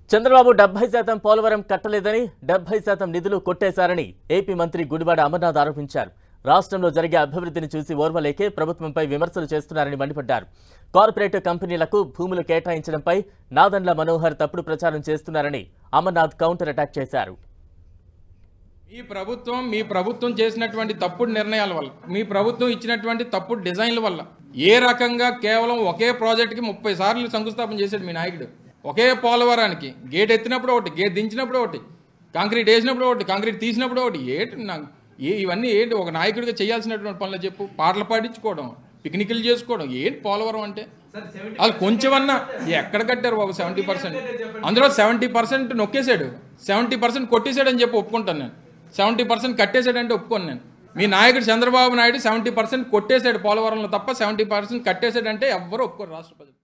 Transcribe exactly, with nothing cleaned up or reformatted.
చంద్రబాబు డెబ్బై శాతం పోలవరం కట్టలేదని డెబ్బై శాతం నిధులు కొట్టేశారని ఏపీ మంత్రి గుడివాడ అమర్నాథ్ ఆరోపించారు. రాష్ట్రంలో జరిగే అభివృద్ధిని చూసి ఓర్వలేకే ప్రభుత్వంపై విమర్శలు చేస్తున్నారని మండిపడ్డారు. కార్పొరేట్ కంపెనీలకు భూములు కేటాయించడంపై నాదెండ్ల మనోహర్ తప్పుడు ప్రచారం చేస్తున్నారని అమర్నాథ్ కౌంటర్ అటాక్ చేశారు. ఈ ప్రభుత్వం మీ ప్రభుత్వం చేసినటువంటి తప్పుడు నిర్ణయాల వల్ల, మీ ప్రభుత్వం ఇచ్చినటువంటి తప్పుడు డిజైన్ల వల్ల ఏ రకంగా కేవలం ఒకే ప్రాజెక్టుకి ముప్పై సార్లు శంకుస్థాపన చేశాడు మీ నాయకుడు. ఒకే పోలవరానికి గేట్ ఎత్తినప్పుడు ఒకటి, గేట్ దించినప్పుడు ఒకటి, కాంక్రీట్ వేసినప్పుడు ఒకటి, కాంక్రీట్ తీసినప్పుడు ఒకటి. ఏంటి నాకు ఏ ఇవన్నీ ఏంటి? ఒక నాయకుడిగా చేయాల్సినటువంటి పనులు చెప్పు. పాటలు పాడించుకోవడం, పిక్నిక్లు చేసుకోవడం, ఏంటి పోలవరం అంటే? అది కొంచెమన్నా ఎక్కడ కట్టారు బాబు? సెవెంటీ పర్సెంట్ అందులో సెవెంటీ పర్సెంట్ నొక్కేశాడు, సెవెంటీ పర్సెంట్ కొట్టేశాడని చెప్పి ఒప్పుకుంటాను నేను. సెవెంటీ పర్సెంట్ కట్టేశాడంటే ఒప్పుకోను నేను. మీ నాయకుడు చంద్రబాబు నాయుడు సెవెంటీ పర్సెంట్ కొట్టేశాడు పోలవరంలో తప్ప సెవెంటీ పర్సెంట్ కట్టేశాడంటే ఎవ్వరూ ఒప్పుకోరు రాష్ట్రపతి.